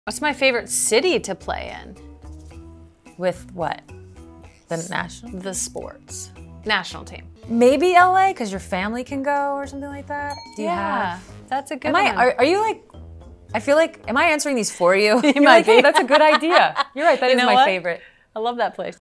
What's my favorite city to play in? With what? The national? The sports. National team. Maybe LA, because your family can go or something like that. Do you have? That's a good one. Are you like, I feel like, am I answering these for you? You You're might like, hey, be. that's a good idea. You're right, that is my what? favorite. I love that place.